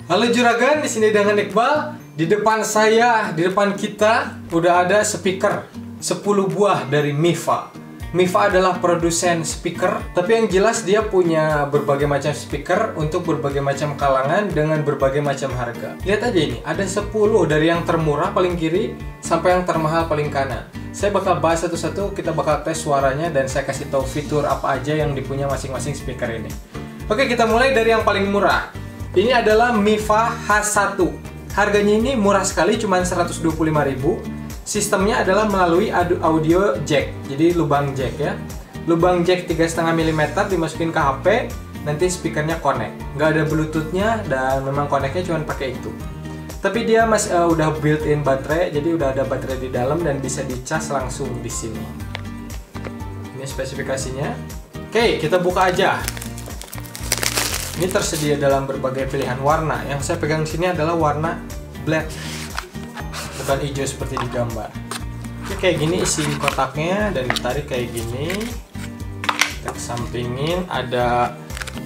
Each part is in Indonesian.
Halo Juragan, di sini dengan Iqbal. Di depan saya, di depan kita udah ada speaker 10 buah dari Mifa. Mifa adalah produsen speaker, tapi yang jelas dia punya berbagai macam speaker untuk berbagai macam kalangan dengan berbagai macam harga. Lihat aja ini, ada 10 dari yang termurah paling kiri sampai yang termahal paling kanan. Saya bakal bahas satu-satu, kita bakal tes suaranya dan saya kasih tahu fitur apa aja yang dipunya masing-masing speaker ini. Oke, kita mulai dari yang paling murah. Ini adalah Mifa H1. Harganya ini murah sekali, cuma 125.000. Sistemnya adalah melalui audio jack. Jadi lubang jack ya. Lubang jack 3,5 mm dimasukin ke HP, nanti speakernya connect. Nggak ada bluetoothnya dan memang connectnya cuma pakai itu. Tapi dia udah built-in baterai, jadi udah ada baterai di dalam dan bisa dicas langsung di sini. Ini spesifikasinya. Oke, kita buka aja. Ini tersedia dalam berbagai pilihan warna. Yang saya pegang sini adalah warna black, bukan hijau seperti di gambar. Oke, kayak gini isi kotaknya dan ditarik kayak gini. Kita kesampingin, ada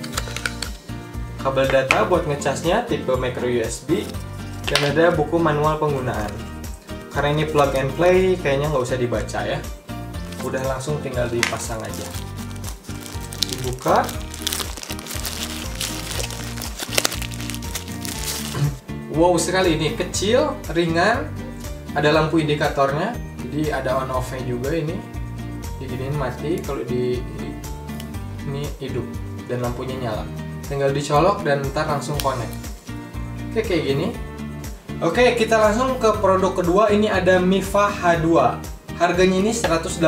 kabel data buat ngecasnya tipe micro USB dan ada buku manual penggunaan. Karena ini plug and play, kayaknya nggak usah dibaca ya. Udah langsung tinggal dipasang aja. Dibuka. Wow sekali, ini kecil, ringan, ada lampu indikatornya, jadi ada on off-nya juga ini. Diginiin mati, kalau ini hidup dan lampunya nyala. Tinggal dicolok dan ntar langsung connect. Oke, kayak gini. Oke, kita langsung ke produk kedua. Ini ada Mifa H2. Harganya ini 185.000.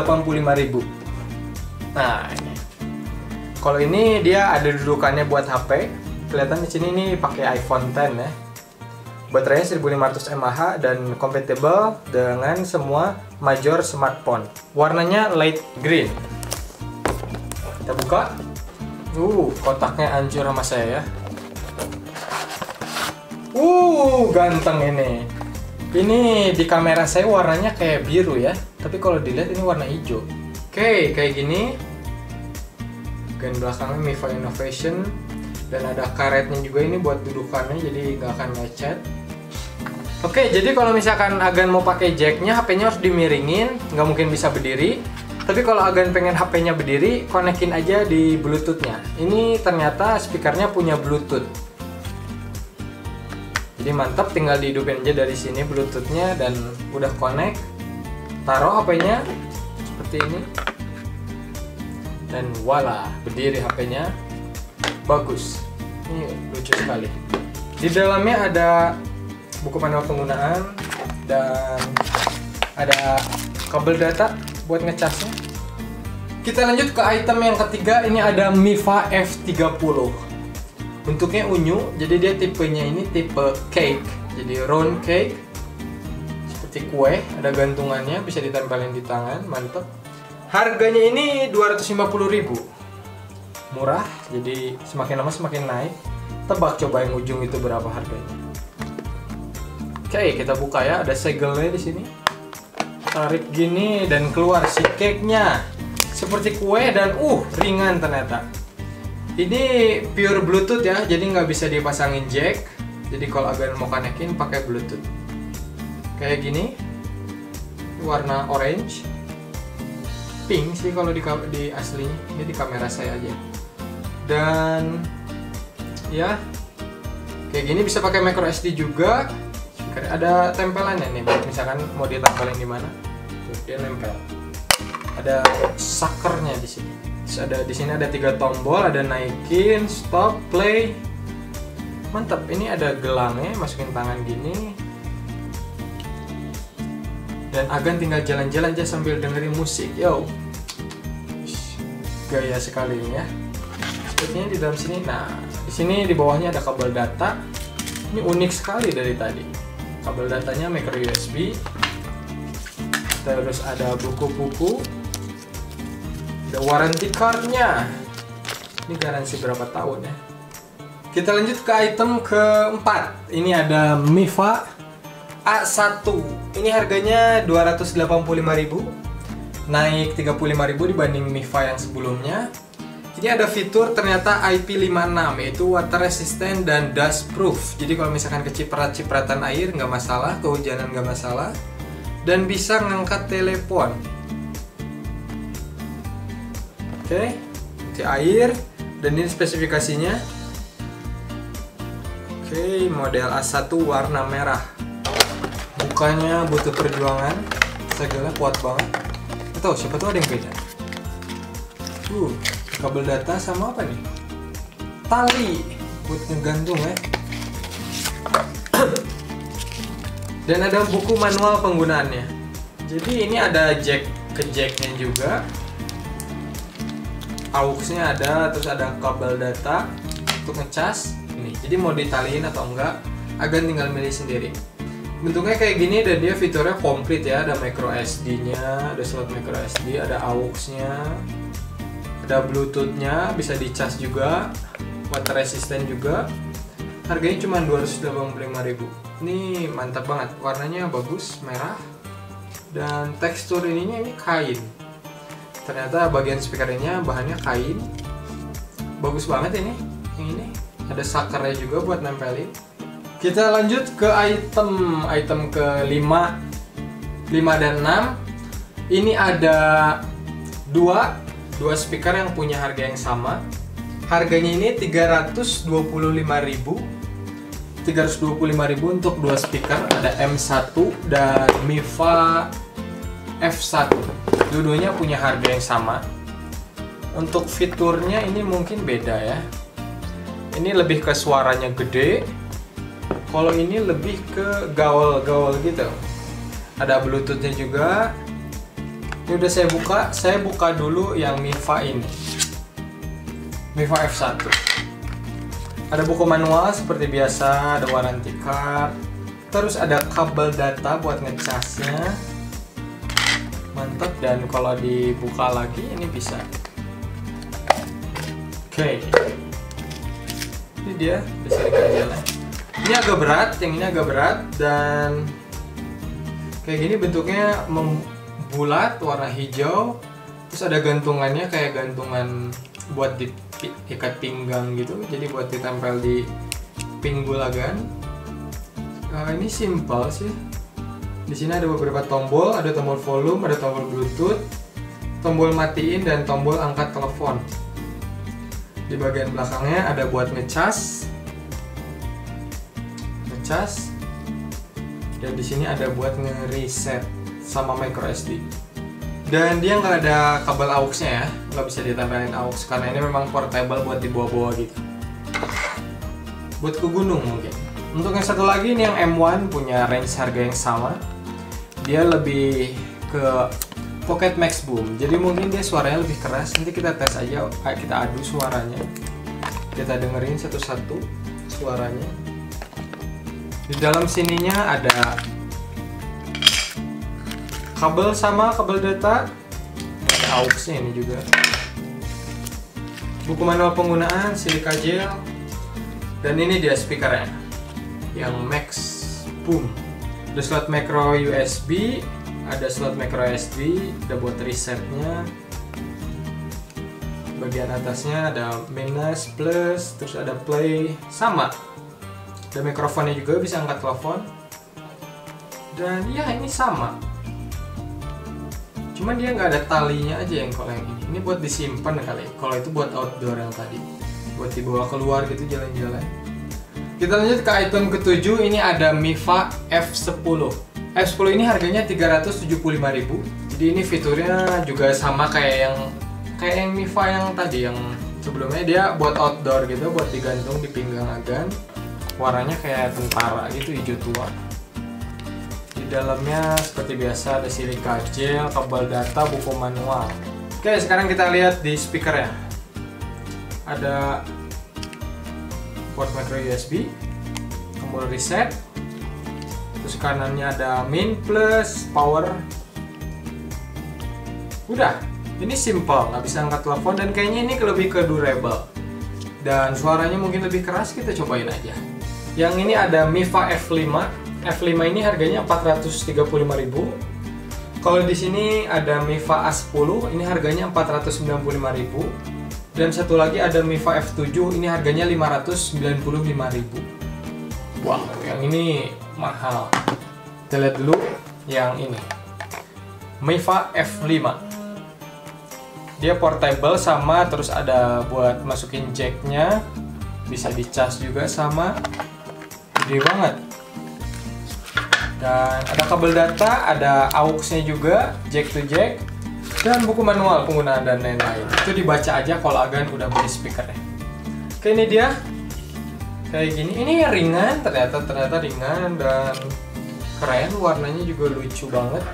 Nah, ini. Kalau ini dia ada dudukannya buat HP. Kelihatan di sini ini pakai iPhone X ya. Baterainya 1500 mAh dan compatible dengan semua major smartphone. Warnanya light green. Kita buka. Kotaknya hancur sama saya ya. Ganteng ini. Ini di kamera saya warnanya kayak biru ya, tapi kalau dilihat ini warna hijau. Oke, kayak gini. Bagian belakangnya Mifa Innovation dan ada karetnya juga ini buat dudukannya, jadi nggak akan lecet. Oke, jadi kalau misalkan Agan mau pakai jacknya, HP-nya harus dimiringin, nggak mungkin bisa berdiri. Tapi kalau Agan pengen HP-nya berdiri, konekin aja di Bluetooth-nya. Ini ternyata speakernya punya Bluetooth. Jadi mantap, tinggal dihidupin aja dari sini Bluetooth-nya dan udah connect. Taruh HP-nya seperti ini. Dan voila, berdiri HP-nya. Bagus. Ini lucu sekali. Di dalamnya ada buku manual penggunaan dan ada kabel data buat ngecasnya. Kita lanjut ke item yang ketiga. Ini ada Mifa F30. Bentuknya unyu, jadi dia tipenya ini tipe cake, jadi round cake seperti kue. Ada gantungannya, bisa ditempelin di tangan, mantep. Harganya ini 250.000. Murah, jadi semakin lama semakin naik. Tebak coba yang ujung itu berapa harganya. Oke, kita buka ya. Ada segelnya di sini. Tarik gini dan keluar si cake-nya. Seperti kue dan ringan ternyata. Ini pure Bluetooth ya, jadi nggak bisa dipasangin jack. Jadi kalau Agan mau konekin pakai Bluetooth. Kayak gini. Warna orange. Pink sih kalau di aslinya. Ini di kamera saya aja. Dan ya kayak gini, bisa pakai micro SD juga. Ada tempelannya nih, misalkan mau ditempelin di mana, dia nempel. Ada sakernya di sini. Di sini ada 3 tombol, ada naikin, stop, play. Mantap. Ini ada gelangnya, masukin tangan gini. Dan Agan tinggal jalan-jalan aja sambil dengerin musik. Yo, gaya sekali ini ya. Sepertinya di dalam sini. Nah, di sini di bawahnya ada kabel data. Ini unik sekali dari tadi. Kabel datanya micro USB. Terus ada buku-buku. Ada warranty card-nya. Ini garansi berapa tahun ya. Kita lanjut ke item keempat. Ini ada Mifa A1. Ini harganya 285.000. Naik 35.000 dibanding Mifa yang sebelumnya. Ini ada fitur ternyata IP56, yaitu water resistant dan dust proof. Jadi kalau misalkan keciprat-cipratan air nggak masalah, kehujanan nggak masalah, dan bisa ngangkat telepon. Oke, anti air, dan ini spesifikasinya. Oke, model A1 warna merah. Bukanya butuh perjuangan, segala kuat banget. Atau siapa tahu ada yang beda. Kabel data sama apa nih? Tali buat ngegantung ya. Dan ada buku manual penggunaannya. Jadi ini ada jack ke jacknya juga. AUX-nya ada, terus ada kabel data untuk ngecas. Ini, jadi mau ditaliin atau enggak, Agan tinggal milih sendiri. Bentuknya kayak gini dan dia fiturnya komplit ya. Ada micro SD-nya, ada slot micro SD, ada AUX-nya. Ada Bluetooth-nya, bisa dicas juga, water resistant juga. Harganya cuma 285.000. Ini mantap banget, warnanya bagus, merah. Dan tekstur ininya ini kain. Ternyata bagian speakernya bahannya kain. Bagus banget ini. Yang ini ada sakernya juga buat nempelin. Kita lanjut ke item ke-5, 5 dan 6. Ini ada dua speaker yang punya harga yang sama. Harganya ini 325.000. 325.000 untuk dua speaker. Ada M1 dan Mifa F1. Dua-duanya punya harga yang sama. Untuk fiturnya ini mungkin beda ya. Ini lebih ke suaranya gede. Kalau ini lebih ke gaul-gaul gitu. Ada Bluetooth-nya juga. Ini udah saya buka dulu yang Mifa ini. Mifa F1. Ada buku manual seperti biasa, ada warranty card. Terus ada kabel data buat ngecasnya. Mantap, dan kalau dibuka lagi ini bisa. Oke. Ini dia, bisa dikajian. Ini agak berat, yang ini agak berat dan kayak gini bentuknya bulat, warna hijau, terus ada gantungannya kayak gantungan buat ikat pinggang gitu, jadi buat ditempel di pinggul Agan. Ini simple sih. Di sini ada beberapa tombol, ada tombol volume, ada tombol Bluetooth, tombol matiin dan tombol angkat telepon. Di bagian belakangnya ada buat ngecas, dan di sini ada buat nge-reset sama micro SD. Dan dia nggak ada kabel AUX-nya ya, nggak bisa ditempelin AUX karena ini memang portable buat dibawa-bawa gitu. Buat ke gunung mungkin. Untuk yang satu lagi ini yang M1 punya range harga yang sama. Dia lebih ke Pocket Max Boom, jadi mungkin dia suaranya lebih keras. Nanti kita tes aja, kita adu suaranya. Kita dengerin satu-satu suaranya. Di dalam sininya ada kabel sama kabel data, ada AUX-nya ini juga. Buku manual penggunaan, silika gel, dan ini dia speakernya yang Max Boom. Ada slot micro USB, ada slot micro SD, ada buat resetnya. Bagian atasnya ada minus, plus, terus ada play, sama. Ada mikrofonnya juga, bisa angkat telepon. Dan ya ini sama. Cuman dia nggak ada talinya aja yang kalau yang ini. Ini buat disimpan kali. Kalau itu buat outdoor yang tadi. Buat dibawa keluar gitu jalan-jalan. Kita lanjut ke item ke-7. Ini ada Mifa F10. F10 ini harganya 375.000. Jadi ini fiturnya juga sama kayak yang Mifa yang tadi, yang sebelumnya. Dia buat outdoor gitu, buat digantung di pinggang Agan. Warnanya kayak tentara gitu, hijau tua. Di dalamnya seperti biasa ada silika gel, kabel data, buku manual. Oke, sekarang kita lihat di speakernya. Ada port micro USB, tombol reset, terus kanannya ada min, plus, power. Udah, ini simple, nggak bisa angkat telepon dan kayaknya ini lebih ke durable. Dan suaranya mungkin lebih keras, kita cobain aja. Yang ini ada Mifa F5. F5 ini harganya 435.000. Kalau di sini ada Mifa A10, ini harganya 495.000. Dan satu lagi ada Mifa F7, ini harganya 595.000. Wow, yang ini mahal. Kita lihat dulu yang ini, Mifa F5. Dia portable sama, terus ada buat masukin jacknya, bisa dicas juga sama, gede banget. Dan ada kabel data, ada AUX-nya juga, jack to jack, dan buku manual penggunaan dan lain-lain. Itu dibaca aja kalau Agan udah beli speakernya. Oke, ini dia kayak gini. Ini ringan, ternyata ringan dan keren, warnanya juga lucu banget.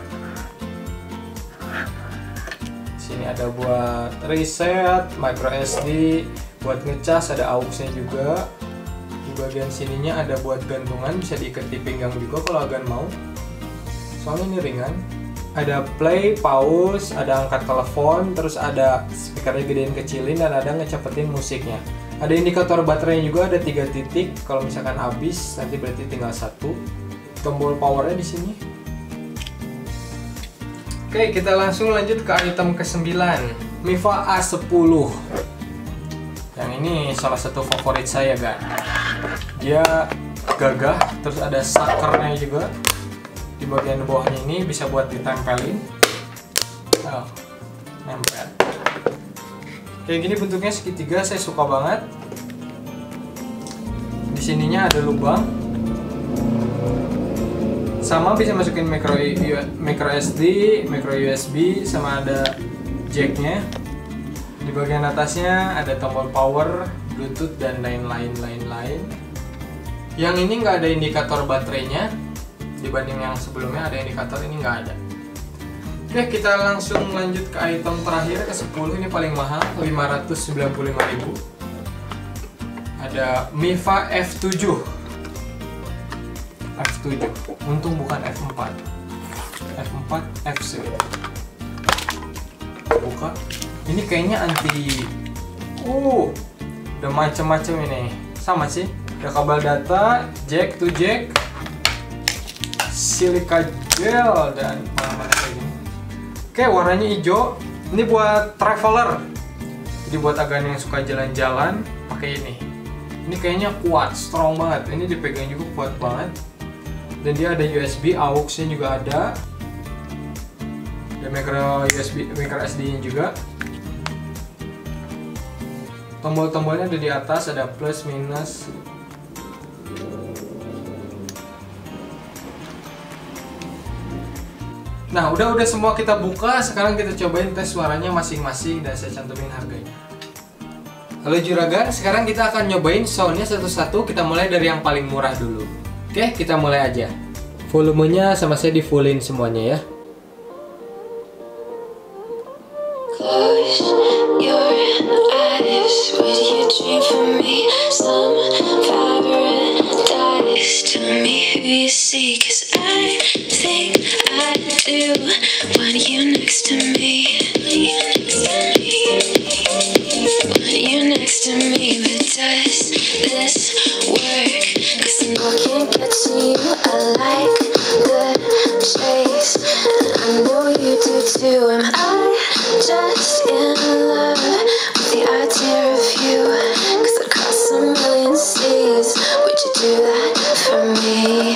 Sini ada buat reset, micro SD, buat ngecas, ada AUX-nya juga. Di bagian sininya ada buat gantungan, bisa diikat di pinggang juga kalau Agan mau. Soalnya ini ringan. Ada play, pause, ada angkat telepon, terus ada speakernya gedein kecilin, dan ada ngecepetin musiknya. Ada indikator baterainya juga, ada 3 titik. Kalau misalkan habis, nanti berarti tinggal 1. Tombol powernya di sini. Oke, kita langsung lanjut ke item ke-9, Mifa A10. Yang ini salah satu favorit saya, kan. Dia gagah, terus ada sakernya juga. Di bagian bawahnya ini bisa buat ditempelin. Oh, nempel. Kayak gini bentuknya segitiga, saya suka banget. Di sininya ada lubang. Sama bisa masukin micro SD, micro USB, sama ada jacknya. Di bagian atasnya ada tombol power, Bluetooth, dan lain-lain. Yang ini nggak ada indikator baterainya. Dibanding yang sebelumnya ada indikator, ini nggak ada. Oke, kita langsung lanjut ke item terakhir, ke-10. Ini paling mahal, 595.000. Ada Mifa F7. Untung bukan F4. F4 FC. Buka. Ini kayaknya anti. Udah macam-macam ini. Sama sih. Ada kabel data, jack to jack, silika gel, dan mana-mana kayak gini. Oke, warnanya hijau. Ini buat traveler. Jadi buat Agan yang suka jalan-jalan, pakai ini. Ini kayaknya kuat, strong banget. Ini dipegang juga kuat banget. Dan dia ada USB, AUX-nya juga ada. Ada micro SD-nya juga. Tombol-tombolnya ada di atas, ada plus, minus. Nah, udah semua kita buka. Sekarang kita cobain tes suaranya masing-masing dan saya cantumin harganya. Halo Juragan, sekarang kita akan nyobain soundnya satu-satu. Kita mulai dari yang paling murah dulu. Oke, kita mulai aja. Volumenya sama saya di fullin semuanya ya. Close your eyes, would you dream for me some paradise? Tell me who you see, 'cause I think I do want you next to me. Want you next to me, but does this work? 'Cause I can't get to you, I like the chase, and I know you do too. Am I just in love with the idea of you? 'Cause across a million seas, would you do that for me?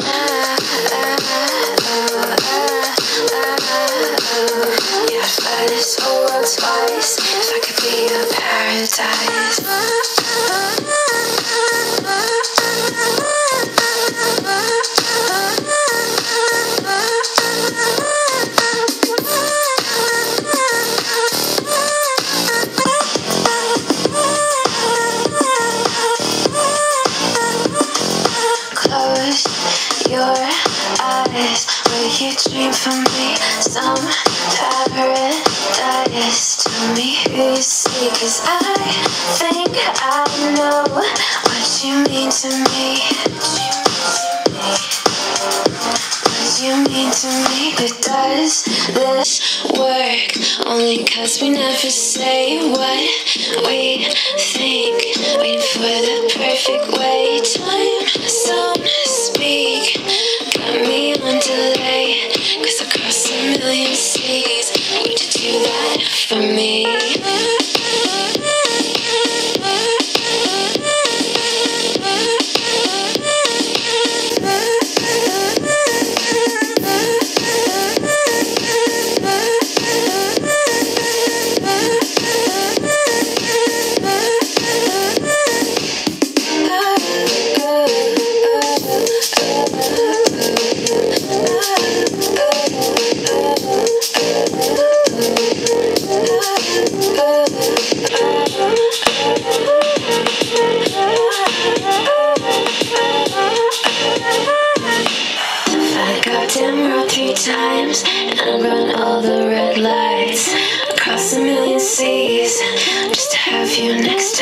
Yeah, I'd fly this whole world twice if I could be your paradise. Close your eyes, will you dream for me some paradise? Tell me who you see, 'cause I think I know what you mean to me. What you mean to me, but does this work? Only 'cause we never say what we think, waiting for the perfect way. Time, sound, speak, got me on delay, 'cause across a million seas, would you do that for me?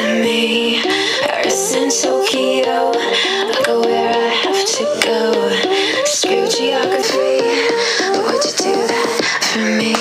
to me. Paris and Tokyo, I go where I have to go. Screw geography, would you do that for me?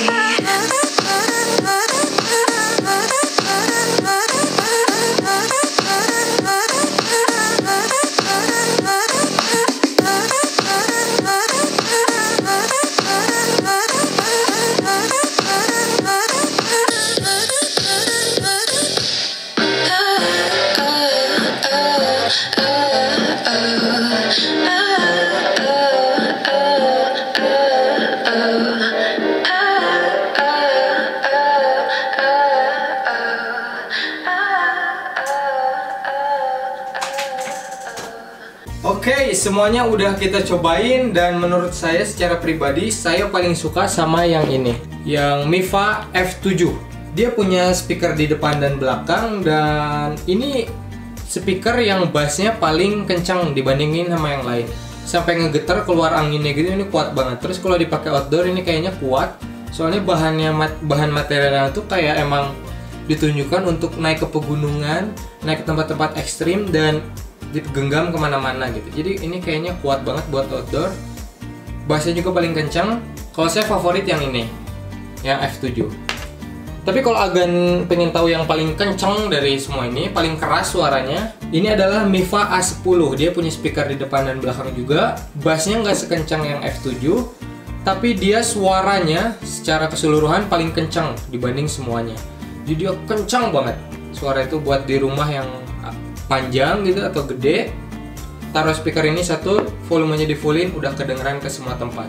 Oke, semuanya udah kita cobain dan menurut saya secara pribadi saya paling suka sama yang ini, yang Mifa F7. Dia punya speaker di depan dan belakang dan ini speaker yang bassnya paling kencang dibandingin sama yang lain. Sampai ngegetar keluar anginnya gitu, ini kuat banget. Terus kalau dipakai outdoor ini kayaknya kuat. Soalnya bahan materialnya tuh kayak emang ditunjukkan untuk naik ke pegunungan, naik ke tempat-tempat ekstrim dan digenggam kemana-mana gitu. Jadi ini kayaknya kuat banget buat outdoor. Bassnya juga paling kencang. Kalau saya favorit yang ini, yang F7. Tapi kalau Agan pengen tahu yang paling kencang dari semua ini, paling keras suaranya, ini adalah Mifa A10. Dia punya speaker di depan dan belakang juga. Bassnya nggak sekencang yang F7, tapi dia suaranya secara keseluruhan paling kencang dibanding semuanya. Jadi dia kencang banget. Suara itu buat di rumah yang panjang gitu atau gede, taruh speaker ini satu, volumenya di fullin, udah kedengeran ke semua tempat.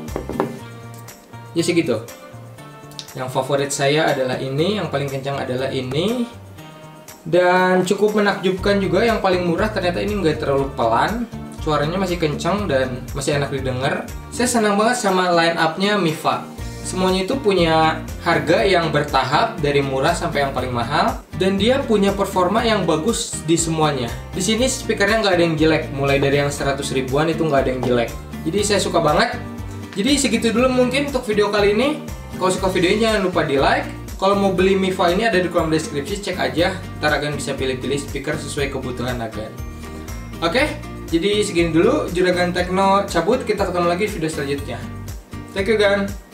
Ya segitu. Yang favorit saya adalah ini, yang paling kencang adalah ini. Dan cukup menakjubkan juga, yang paling murah ternyata ini nggak terlalu pelan, suaranya masih kencang dan masih enak didengar. Saya senang banget sama line up-nya Mifa. Semuanya itu punya harga yang bertahap dari murah sampai yang paling mahal, dan dia punya performa yang bagus di semuanya. Di sini speakernya nggak ada yang jelek, mulai dari yang 100 ribuan itu nggak ada yang jelek. Jadi saya suka banget. Jadi segitu dulu mungkin untuk video kali ini. Kalau suka videonya jangan lupa di like. Kalau mau beli Mifa ini ada di kolom deskripsi, cek aja. Ntar Agan bisa pilih-pilih speaker sesuai kebutuhan Agan. Oke, jadi segini dulu. Juragan Tekno cabut, kita ketemu lagi di video selanjutnya. Thank you, Gan.